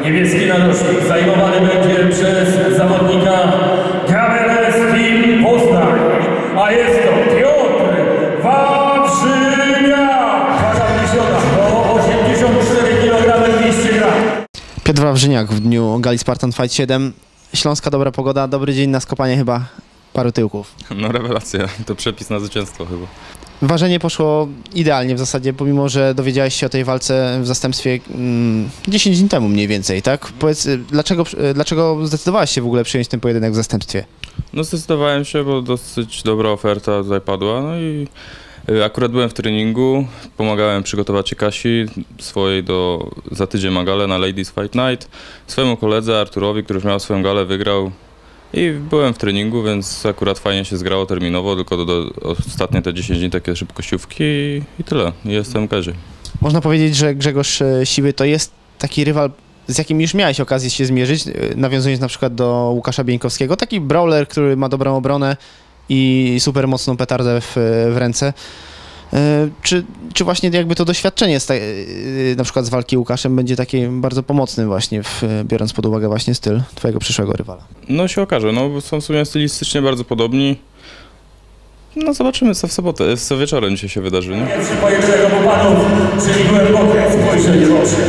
Niebieski narożnik zajmowany będzie przez zawodnika KWS Team Poznań, a jest to Piotr Wawrzyniak. Waga wniesiona do 84 kg 200 g. Piotr Wawrzyniak w dniu Gali Spartan Fight 7. Śląska dobra pogoda, dobry dzień na skopanie chyba paru tyłków. No rewelacja, to przepis na zwycięstwo chyba. Ważenie poszło idealnie w zasadzie, pomimo że dowiedziałeś się o tej walce w zastępstwie 10 dni temu mniej więcej, tak? Powiedz, dlaczego zdecydowałeś się w ogóle przyjąć ten pojedynek w zastępstwie? No zdecydowałem się, bo dosyć dobra oferta tutaj padła, no i akurat byłem w treningu, pomagałem przygotować się Kasi swojej za tydzień ma galę na Ladies Fight Night. Swojemu koledze Arturowi, który już miał swoją galę, wygrał. I byłem w treningu, więc akurat fajnie się zgrało terminowo, tylko ostatnie te 10 dni takie szybkościówki i tyle. I jestem w gazie. Można powiedzieć, że Grzegorz Siwy to jest taki rywal, z jakim już miałeś okazję się zmierzyć, nawiązując na przykład do Łukasza Bieńkowskiego. Taki brawler, który ma dobrą obronę i super mocną petardę w ręce. Czy właśnie jakby to doświadczenie na przykład z walki Łukaszem będzie takie bardzo pomocne właśnie, biorąc pod uwagę właśnie styl twojego przyszłego rywala? No się okaże, no bo są w sumie stylistycznie bardzo podobni. No zobaczymy co w sobotę, co wieczorem dzisiaj się wydarzy, nie? Pierwszy pojedynek obu panów, czyli głębokie spojrzenie w oczy.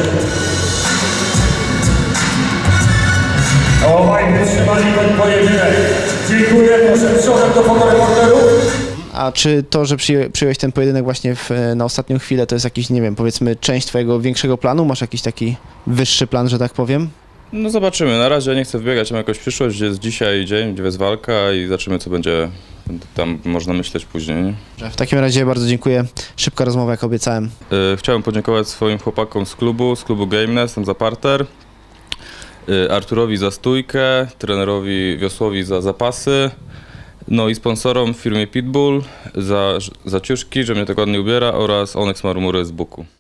Obaj wytrzymali ten pojedynek. Dziękuję, proszę przodem do fotoreporterów. A czy to, że przyjąłeś ten pojedynek właśnie na ostatnią chwilę, to jest jakiś, nie wiem, powiedzmy część twojego większego planu? Masz jakiś taki wyższy plan, że tak powiem? No zobaczymy, na razie nie chcę wbiegać, mam jakąś przyszłość, gdzie jest dzisiaj dzień, gdzie jest walka i zobaczymy co będzie tam można myśleć później, nie? W takim razie bardzo dziękuję. Szybka rozmowa, jak obiecałem. Chciałem podziękować swoim chłopakom z klubu Gameness, tam za parter. Arturowi za stójkę, trenerowi Wiosłowi za zapasy, no i sponsorom firmie Pitbull za ciuszki, że mnie tak ładnie ubiera oraz Onyx Marmury z Buku.